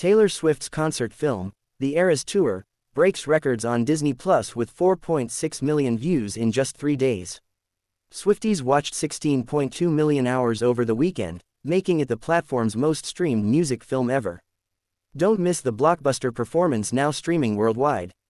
Taylor Swift's concert film, The Eras Tour, breaks records on Disney Plus with 4.6 million views in just 3 days. Swifties watched 16.2 million hours over the weekend, making it the platform's most streamed music film ever. Don't miss the blockbuster performance, now streaming worldwide.